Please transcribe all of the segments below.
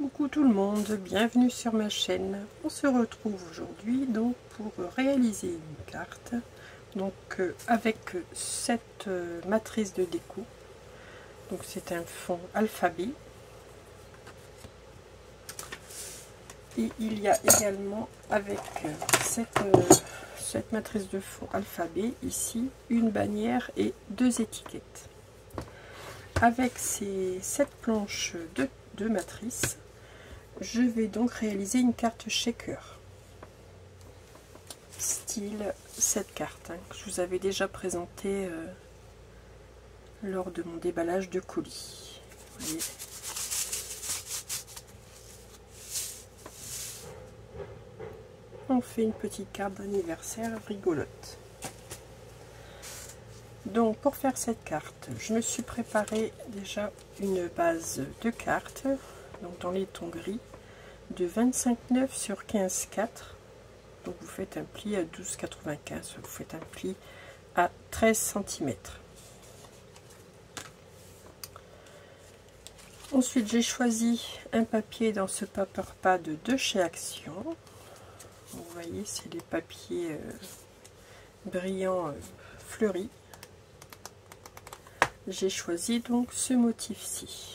Coucou tout le monde, bienvenue sur ma chaîne. On se retrouve aujourd'hui donc pour réaliser une carte avec cette matrice de déco. Donc c'est un fond alphabet. Et il y a également avec cette matrice de fond alphabet ici une bannière et deux étiquettes. Avec ces 7 planches de matrice, je vais donc réaliser une carte shaker style cette carte que je vous avais déjà présentée lors de mon déballage de colis. Vous voyez. On fait une petite carte d'anniversaire rigolote. Donc pour faire cette carte, je me suis préparé déjà une base de cartes, donc dans les tons gris, de 25,9 sur 15,4. Donc vous faites un pli à 12,95, vous faites un pli à 13 cm. Ensuite j'ai choisi un papier dans ce paper pad de chez Action. Vous voyez, c'est les papiers brillants fleuris. J'ai choisi donc ce motif-ci.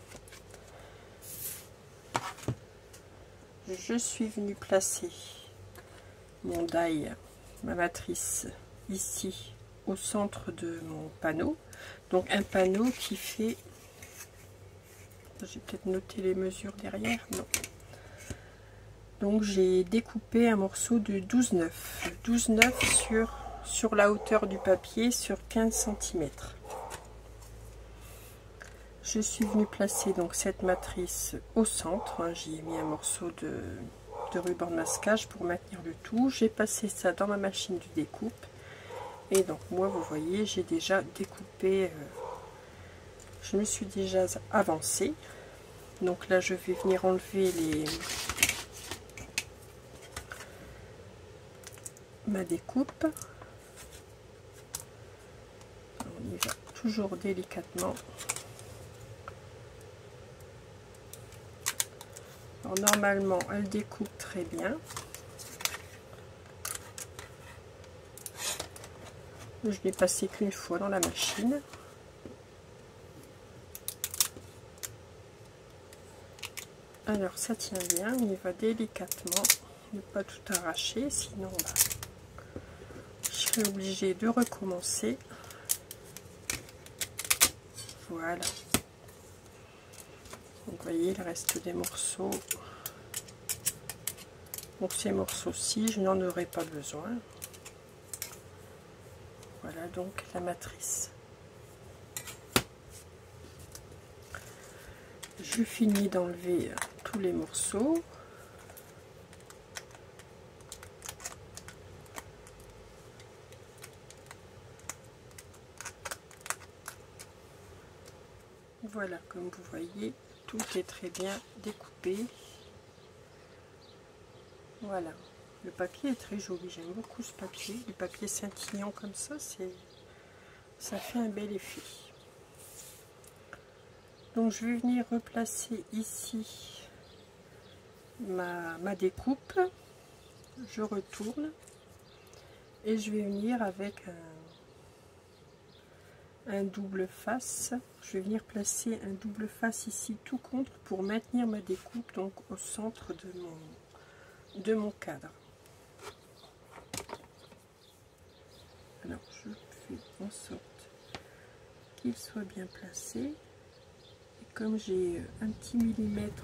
Je suis venue placer mon die, ma matrice, ici au centre de mon panneau. Donc un panneau qui fait, j'ai peut-être noté les mesures derrière, non. Donc j'ai découpé un morceau de 12,9. 12,9 sur la hauteur du papier sur 15 cm. Je suis venue placer donc cette matrice au centre. J'y ai mis un morceau de ruban de masquage pour maintenir le tout. J'ai passé ça dans ma machine de découpe. Et donc moi, vous voyez, j'ai déjà découpé. Je me suis déjà avancée. Donc là, je vais venir enlever ma découpe. On y va toujours délicatement. Alors, normalement, elle découpe très bien. Je l'ai passé qu'une fois dans la machine. Alors, ça tient bien. On y va délicatement. Ne pas tout arracher, sinon je serai obligée de recommencer. Voilà. Donc, vous voyez, il reste des morceaux. Donc ces morceaux-ci, je n'en aurai pas besoin. Voilà donc la matrice. Je finis d'enlever tous les morceaux. Voilà, comme vous voyez, tout est très bien découpé. Voilà, le papier est très joli, j'aime beaucoup ce papier. Du papier scintillant comme ça, ça fait un bel effet. Donc je vais venir replacer ici ma découpe. Je retourne et je vais venir avec un double face. Je vais venir placer un double face ici tout contre pour maintenir ma découpe donc au centre de mon cadre. Alors je fais en sorte qu'il soit bien placé. Et comme j'ai un petit millimètre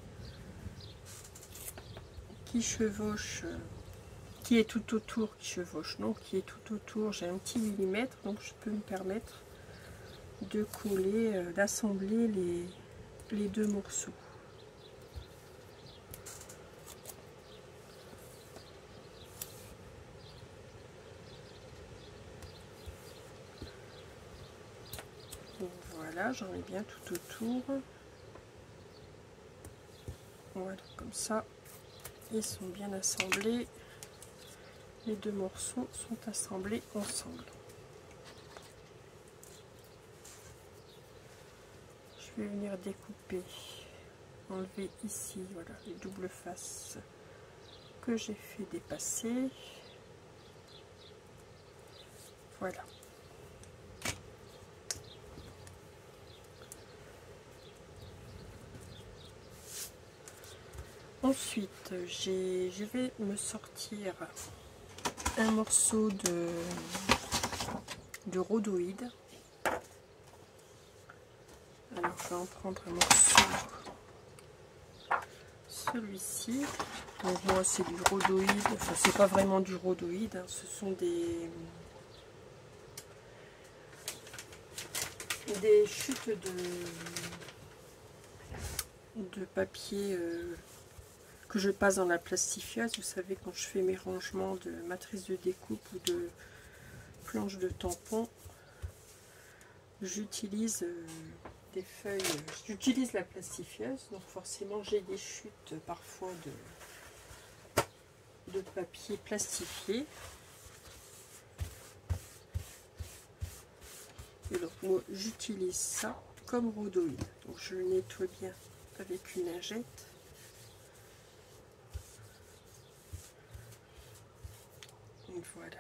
qui chevauche, qui est tout autour, qui chevauche, non, qui est tout autour, j'ai un petit millimètre, donc je peux me permettre de coller, d'assembler les deux morceaux. Voilà, j'en ai bien tout autour. Voilà, comme ça, ils sont bien assemblés. Les deux morceaux sont assemblés ensemble. Je vais venir découper enlever ici, voilà, les doubles faces que j'ai fait dépasser. Voilà. Ensuite, je vais me sortir un morceau de rhodoïde. Alors, je vais en prendre un morceau, celui-ci. Donc, moi, c'est du rhodoïde. Enfin, c'est pas vraiment du rhodoïde, hein. Ce sont des chutes de papier que je passe dans la plastifieuse. Vous savez, quand je fais mes rangements de matrice de découpe ou de planche de tampon, j'utilise des feuilles, j'utilise la plastifieuse, donc forcément j'ai des chutes parfois de papier plastifié. Et donc moi j'utilise ça comme rhodoïde. Donc je le nettoie bien avec une lingette. Et voilà.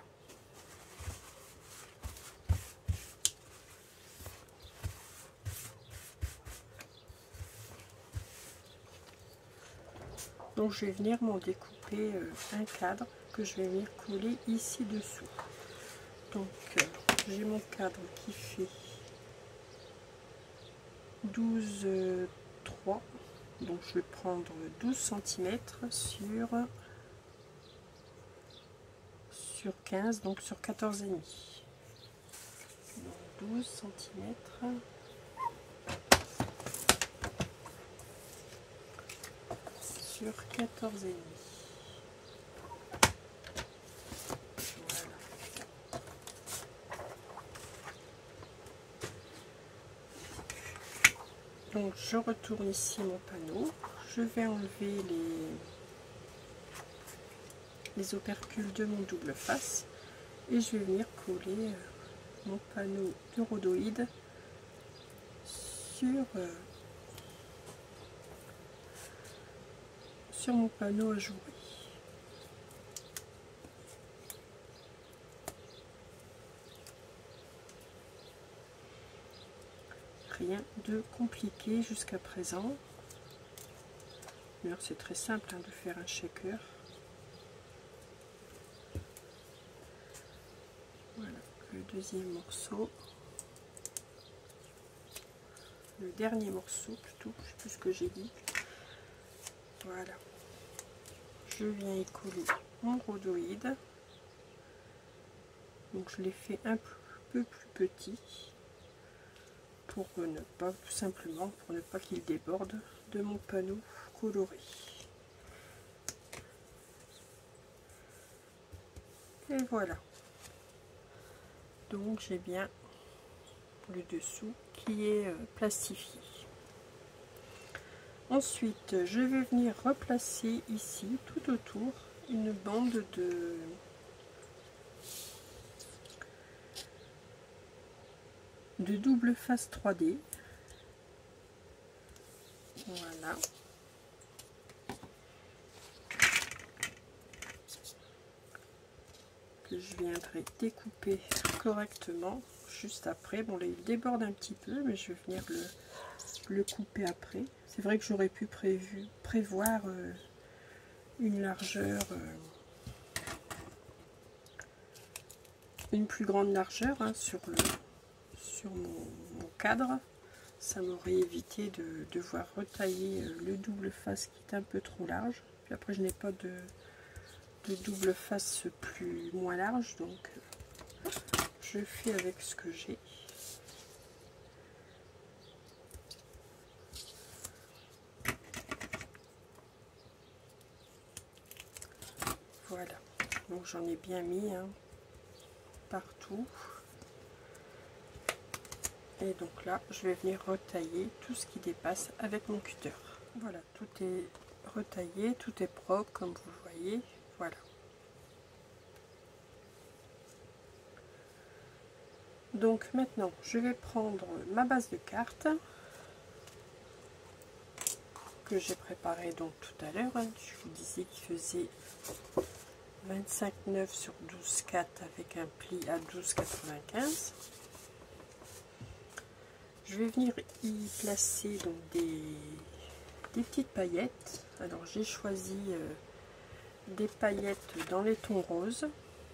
Donc je vais venir m'en découper un cadre que je vais venir coller ici dessous. Donc j'ai mon cadre qui fait 12,3. Donc je vais prendre 12 cm sur 15, donc sur 14,5. Donc 12 cm sur 14,5. Donc je retourne ici mon panneau, je vais enlever les opercules de mon double face et je vais venir coller mon panneau de rhodoïde sur mon panneau ajouré. Rien de compliqué jusqu'à présent. D'ailleurs c'est très simple de faire un shaker. Voilà le deuxième morceau. Le dernier morceau plutôt, je sais plus ce que j'ai dit. Voilà. Je viens y coller mon rhodoïde. Donc je l'ai fait un peu plus petit pour ne pas, tout simplement pour ne pas qu'il déborde de mon panneau coloré. Et voilà. Donc j'ai bien le dessous qui est plastifié. Ensuite, je vais venir replacer ici tout autour une bande de double face 3D. Voilà. Que je viendrai découper correctement juste après. Bon là il déborde un petit peu, mais je vais venir le couper après. C'est vrai que j'aurais pu prévoir une largeur, une plus grande largeur sur mon cadre. Ça m'aurait évité de devoir retailler le double face qui est un peu trop large. Puis après je n'ai pas de double face moins large, donc je fais avec ce que j'ai. Voilà, donc j'en ai bien mis partout. Et donc là, je vais venir retailler tout ce qui dépasse avec mon cutter. Voilà, tout est retaillé, tout est propre comme vous le voyez. Voilà. Donc maintenant, je vais prendre ma base de cartes que j'ai préparé donc tout à l'heure. Hein. Je vous disais qu'il faisait 25,9 sur 12,4 avec un pli à 12,95. Je vais venir y placer donc des petites paillettes. Alors j'ai choisi des paillettes dans les tons roses.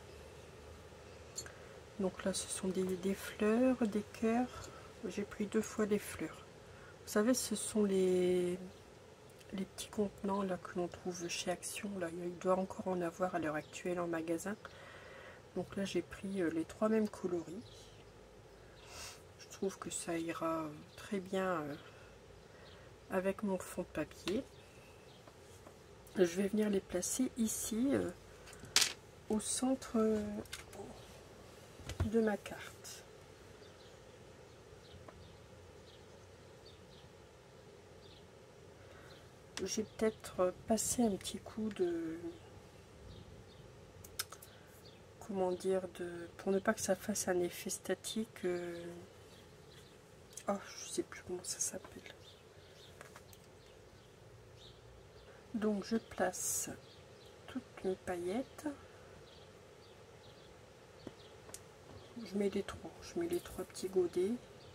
Donc là ce sont des fleurs, des cœurs. J'ai pris 2 fois des fleurs. Vous savez, ce sont les petits contenants là que l'on trouve chez Action. Là, il doit encore en avoir à l'heure actuelle en magasin. Donc là j'ai pris les 3 mêmes coloris. Je trouve que ça ira très bien avec mon fond de papier. Je vais venir les placer ici au centre de ma carte. J'ai peut-être passé un petit coup de, comment dire, pour ne pas que ça fasse un effet statique. Oh, je sais plus comment ça s'appelle. Donc je place toutes mes paillettes. Je mets les 3 petits godets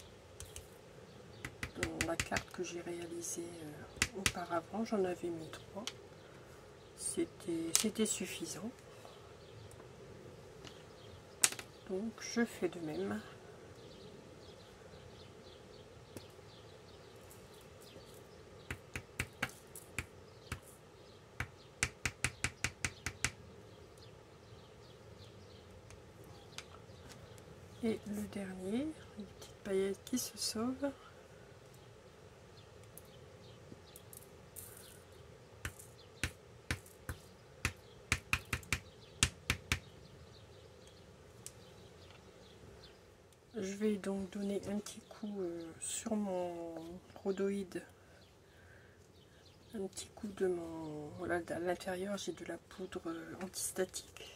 dans la carte que j'ai réalisée auparavant. J'en avais mis 3. C'était suffisant. Donc je fais de même. Et le dernier, les petites paillettes qui se sauvent. Je vais donc donner un petit coup sur mon rhodoïde. Un petit coup de mon... Voilà, à l'intérieur j'ai de la poudre antistatique.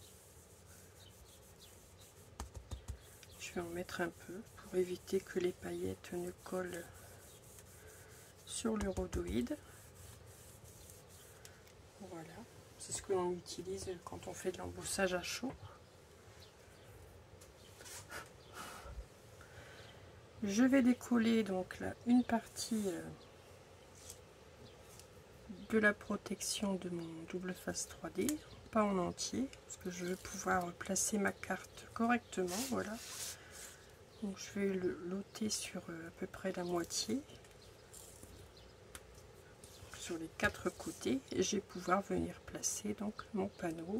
Je vais en mettre un peu pour éviter que les paillettes ne collent sur le rhodoïde. Voilà, c'est ce que l'on utilise quand on fait de l'embossage à chaud. Je vais décoller donc là une partie de la protection de mon double face 3D, pas en entier, parce que je veux pouvoir placer ma carte correctement. Voilà. Donc je vais le loter sur à peu près la moitié, sur les 4 côtés, et je vais pouvoir venir placer donc mon panneau.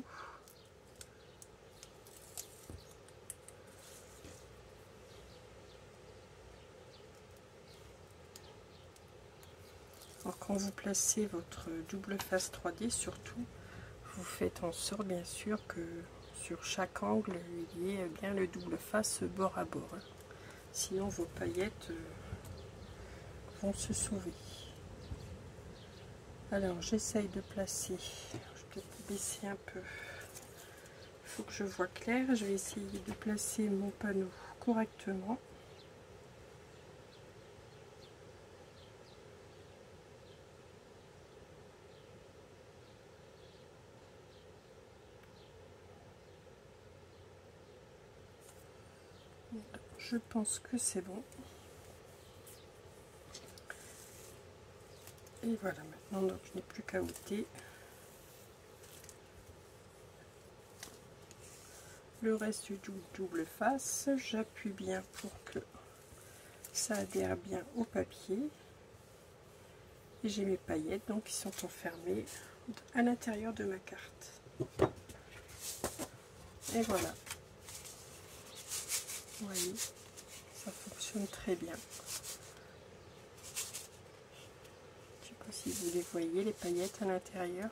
Alors quand vous placez votre double face 3D, surtout, vous faites en sorte bien sûr que sur chaque angle il y ait bien le double face bord à bord. Sinon vos paillettes vont se sauver. Alors j'essaye de placer, je vais peut-être baisser un peu, il faut que je vois clair. Je vais essayer de placer mon panneau correctement. Je pense que c'est bon. Et voilà, maintenant donc, je n'ai plus qu'à ôter le reste du double face. J'appuie bien pour que ça adhère bien au papier. Et j'ai mes paillettes donc qui sont enfermées à l'intérieur de ma carte. Et voilà. Vous voyez, ça fonctionne très bien. Je ne sais pas si vous les voyez, les paillettes à l'intérieur.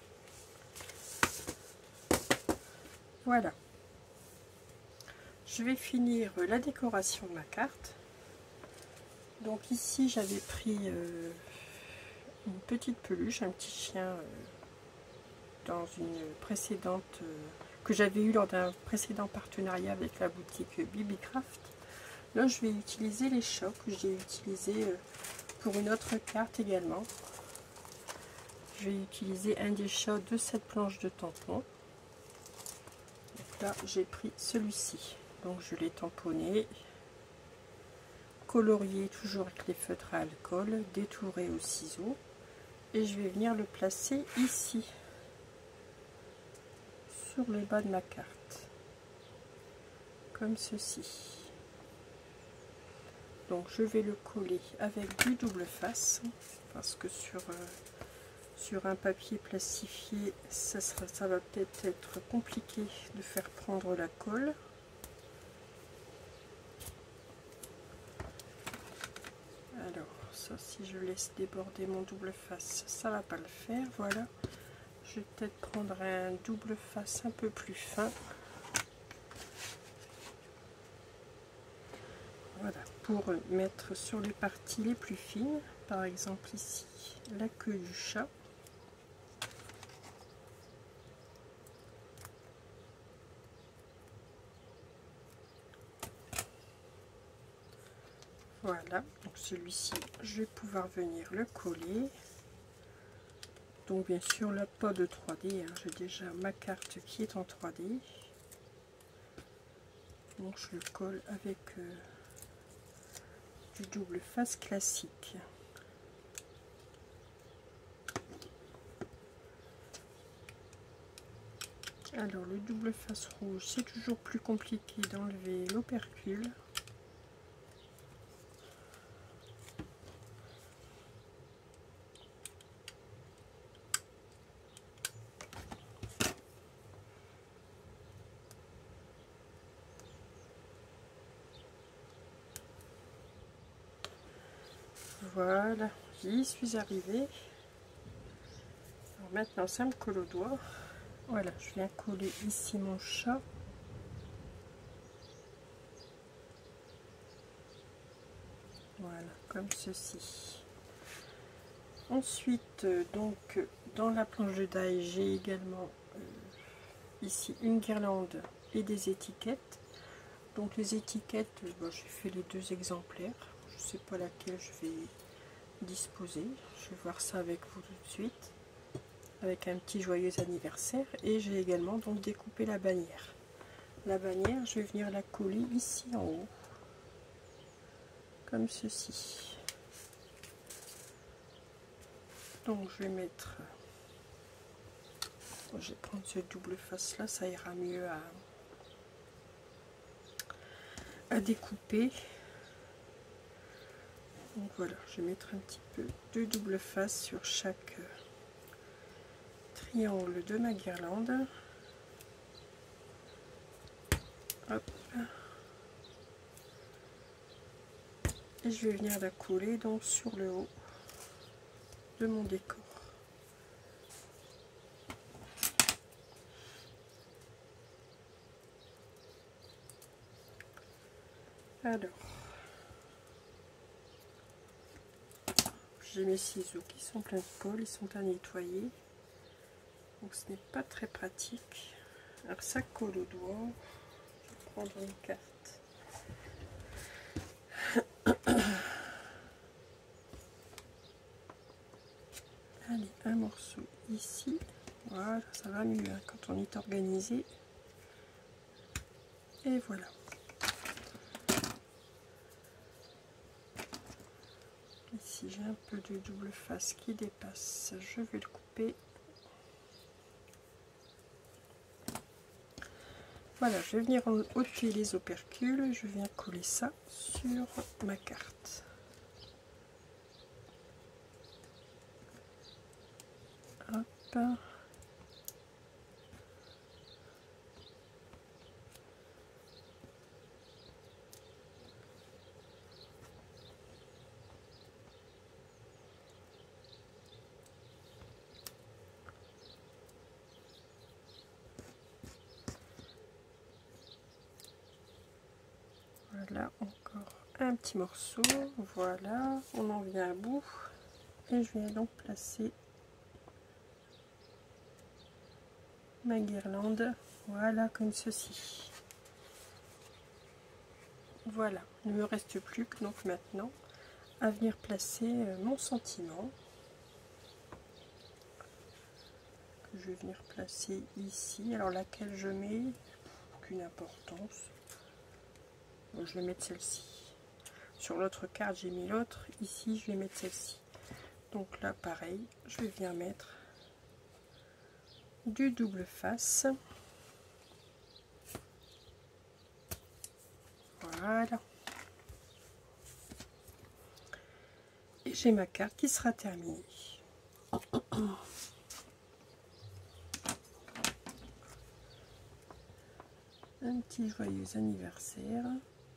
Voilà. Je vais finir la décoration de ma carte. Donc ici j'avais pris une petite peluche, un petit chien dans une précédente que j'avais eu lors d'un précédent partenariat avec la boutique Bibicraft. Là je vais utiliser les chocs que j'ai utilisés pour une autre carte également. je vais utiliser un déchat de cette planche de tampon. Donc là j'ai pris celui-ci, donc je l'ai tamponné, colorié toujours avec les feutres à alcool, détouré au ciseau, et je vais venir le placer ici sur le bas de ma carte, comme ceci. Donc je vais le coller avec du double face, parce que sur un papier plastifié, ça va peut-être être compliqué de faire prendre la colle. Alors ça, si je laisse déborder mon double face, ça va pas le faire. Voilà, je vais peut-être prendre un double face un peu plus fin. Voilà, pour mettre sur les parties les plus fines, par exemple ici la queue du chat. Voilà, donc celui-ci, je vais pouvoir venir le coller. Donc bien sûr là, pas de 3D, hein, j'ai déjà ma carte qui est en 3D. Donc je le colle avec du double face classique. Alors le double face rouge, c'est toujours plus compliqué d'enlever l'opercule. Voilà, j'y suis arrivée. Alors maintenant ça me colle au doigt. Voilà, je viens coller ici mon chat. Voilà, comme ceci. Ensuite, donc dans la planche de die, j'ai également ici une guirlande et des étiquettes. Donc les étiquettes, bon, j'ai fait les deux exemplaires. Je ne sais pas laquelle je vais disposer. Je vais voir ça avec vous tout de suite. Avec un petit joyeux anniversaire. Et j'ai également donc découpé la bannière. La bannière, je vais venir la coller ici en haut. Comme ceci. Donc je vais mettre... Je vais prendre ce double face là, ça ira mieux à découper. Donc voilà, je vais mettre un petit peu de double face sur chaque triangle de ma guirlande. Hop. Et je vais venir la coller donc sur le haut de mon décor. Alors, j'ai mes ciseaux qui sont pleins de colle, ils sont à nettoyer. Donc ce n'est pas très pratique. Alors ça colle au doigt. Je vais prendre une carte. Allez, un morceau ici. Voilà, ça va mieux hein, quand on est organisé. Et voilà. Ici j'ai un peu de double face qui dépasse. Je vais le couper. Voilà, je vais venir ôter les opercules. Je viens coller ça sur ma carte. Hop. Voilà, encore un petit morceau. Voilà, on en vient à bout. Et je viens donc placer ma guirlande. Voilà, comme ceci. Voilà, il ne me reste plus que donc maintenant à venir placer mon sentiment. que je vais venir placer ici. Alors laquelle je mets, aucune importance. Donc, je vais mettre celle-ci. Sur l'autre carte, j'ai mis l'autre. Ici, je vais mettre celle-ci. Donc là, pareil, je vais venir mettre du double face. Voilà. Et j'ai ma carte qui sera terminée. Un petit joyeux anniversaire.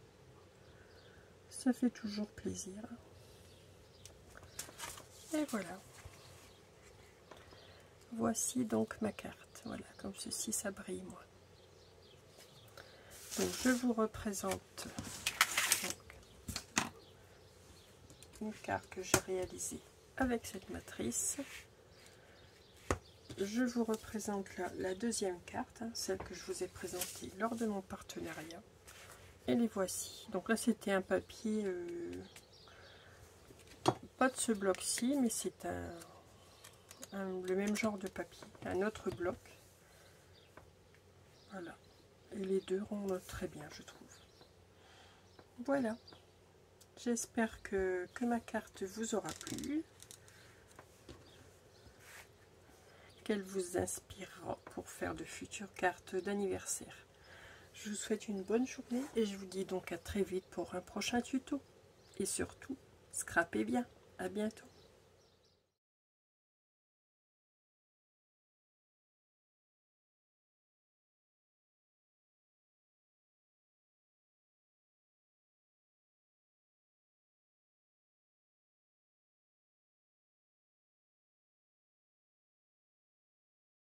Ça fait toujours plaisir. Et voilà. Voici donc ma carte. Voilà, comme ceci, ça brille moins. Donc je vous représente donc, une carte que j'ai réalisée avec cette matrice. Je vous représente là la deuxième carte, hein, celle que je vous ai présentée lors de mon partenariat. Et les voici. Donc là c'était un papier, pas de ce bloc-ci, mais c'est le même genre de papier, un autre bloc. Voilà. Et les deux rendent très bien, je trouve. Voilà. J'espère que ma carte vous aura plu. Qu'elle vous inspirera pour faire de futures cartes d'anniversaire. Je vous souhaite une bonne journée et je vous dis donc à très vite pour un prochain tuto. Et surtout, scrapez bien. À bientôt.